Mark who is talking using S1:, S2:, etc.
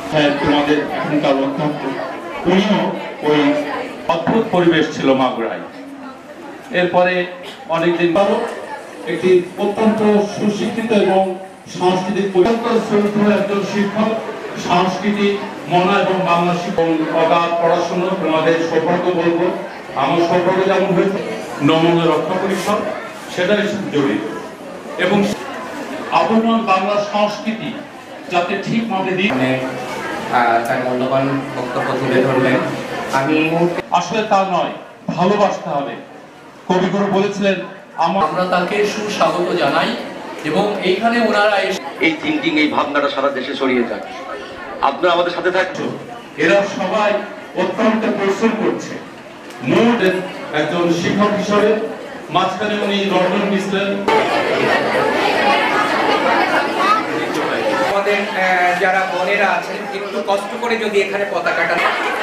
S1: তোমাদের এখানকার অত্যন্ত উনিও ওই অদ্ভুত পরিবেশ ছিল মাগুরায়। এরপরে অনেকদিন পর একটি অত্যন্ত সুশিক্ষিত এবং সাংস্কৃতিক একজন শিক্ষক, সংস্কৃতি মনা এবং বাংলা শিক্ষক অগাধ পড়াশোনা তোমাদের সৌভাগ্য বলবো। আমার সৌভাগ্য যেমন হয়েছে নমনীয় রক্ষা পরিষদ সেটাই জড়িত এবং আবহমান বাংলা সংস্কৃতি যাতে ঠিক মতে দিয়ে
S2: তার মূল্যবান বক্তব্য তুলে ধরলেন। আমি
S1: আসলে তা নয়, ভালোবাসতে হবে। কবিগুরু বলেছিলেন
S3: আমরা তাকে সুস্বাগত জানাই এবং এইখানে ওনারা
S4: এই থিঙ্কিং, এই ভাবনাটা সারা দেশে ছড়িয়ে যায়। আপনারা আমাদের সাথে থাকছো।
S1: এরা সবাই অত্যন্ত পরিশ্রম করছে। মূল একজন শিক্ষক হিসাবে মাঝখানে উনি লন্ডন গিয়েছিলেন।
S2: আমাদের যারা বোনেরা আছেন একটু কষ্ট করে যদি এখানে পতাকাটা